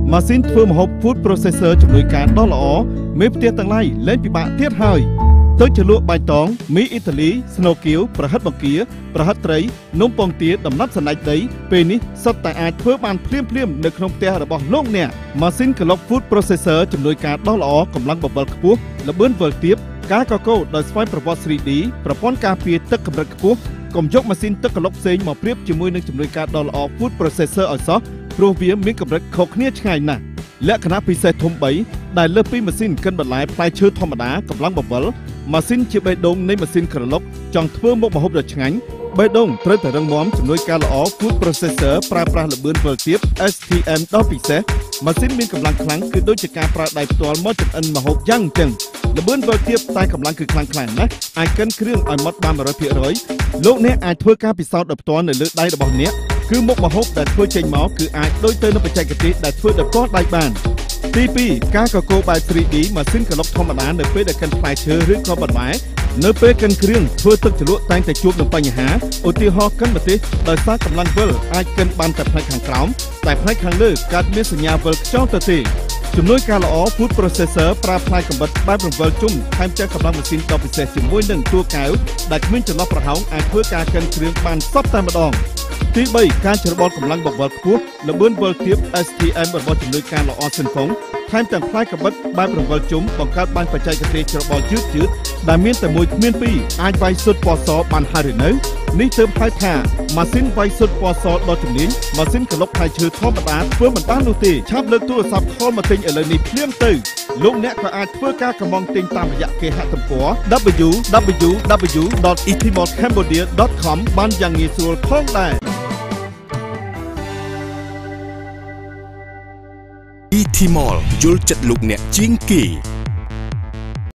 ម៉ាស៊ីនធ្វើម្ហូប Food Processor ជំនួយការដ៏ល្អមេផ្ទះទាំងឡាយលែងពិបាកទៀតហើយទៅជាលក់បៃតងមីអ៊ីតាលីស្នូគៀវប្រហិតបង្គាប្រហិតត្រីនំពងទាដំណាប់សណ្តែកដីពេលនេះសុទ្ធតែអាចធ្វើបានភ្លាមៗនៅក្នុងផ្ទះរបស់លោកអ្នកម៉ាស៊ីនក្លុក Food Processor ជំនួយការដ៏ល្អកម្លាំងបង្វិលខ្ពស់ល្បឿនវិលទាបការកកដោយស្វ័យប្រវត្តិ 3D ប្រព័ន្ធការពារទឹកកម្រិតខ្ពស់កុំយកម៉ាស៊ីនទឹកក្លុកផ្សេងមកប្រៀបជាមួយនឹងជំនួយការដ៏ល្អ Food Processor ឲ្យសោះព្រោះវាមានកម្រិតខុសគ្នាឆ្ងាយណាស់លក្ខណៈពិសេសធំ3ដែលលើសពីម៉ាស៊ីនកិនបន្លែផ្លែឈើធម្មតាកម្លាំងបង្វិលម៉ាស៊ីនជាបេះដូងនៃម៉ាស៊ីនក្រឡុកចង់ធ្វើមុខម្ហូបដ៏ឆ្ងាញ់បេះដូងត្រូវតែរឹងមាំជំនួយការល្អ Food Processor ប្រើប្រាស់ល្បឿនវិលទាប STM ដ៏ពិសេសម៉ាស៊ីនមានកម្លាំងខ្លាំងគឺដូចជាការប្រើដៃផ្ទាល់មកចម្អិនម្ហូបយ៉ាងអញ្ចឹងល្បឿនវិលទាបតែកម្លាំងគឺខ្លាំងខ្លាំងណាស់អាចកិនគ្រឿងឲ្យម៉ត់បាន 100% លោកអ្នកអាចធ្វើការពិសោធន៍ដោយផ្ទាល់នៅលើដៃរបស់អ្នកគឺមុខម្ហូបដែលធ្វើចេញមកគឺអាចដូចទៅនឹងបច្ចេកទេសដែលធ្វើដោយផ្ទាល់ដៃបានទី2ការកកបែប 3D ម៉ាស៊ីនក្លុកធម្មតានៅពេលដែលកិនផ្លែឈើឬក៏បន្លែនៅពេលកិនគ្រឿងធ្វើទឹកជ្រលក់តែងតែជួបនឹងបញ្ហាឧទាហរណ៍កិនម្ទេសដោយសារកម្លាំងវិលអាចកិនបានតែផ្នែកខាងក្រោមតែផ្នែកខាងលើកើតមានសញ្ញាវិលខ្យល់ទៅទេជំនួយការល្អ Food Processor ប្រើផ្នែកកំបិតបែបរង្វិលជុំថែមទាំងកម្លាំងម៉ាស៊ីនដ៏ពិសេសជាមួយនឹងតួកែវដែលគ្មានចន្លោះប្រហោងអាចធ្វើការកិនគ្រឿងបានសពតែម្ដងទី3ការច្របល់កម្លាំងបង្វិលខ្ពស់ល្បឿនវិលទាប STM របស់ជំនួយការល្អសិនហ្វុងថែមទាំងផ្លែកំបិតបែបរង្វិលជុំបង្កើតបានបច្ចេកទេសច្របល់យឺតដែលមានតែមួយគ្មានពីរអាចវាយស៊ុតពណ៌សបានហើយឬនៅនេះទើបហៅថាម៉ាស៊ីនវាយស៊ុតពណ៌សដ៏ជំនាញម៉ាស៊ីនក្លុកផ្លែឈើធម្មតាធ្វើមិនបាននោះទេឆាប់លើកទូរស័ព្ទខលមកទិញឥឡូវនេះភ្លាមទៅលោកអ្នកក៏អាចធ្វើការកម្មង់ទិញតាមរយៈគេហទំព័រ www.etimolcambodia.com បានយ៉ាងងាយស្រួលផងដែរ ETMOL យល់ចិត្តលោកអ្នកជាងគេ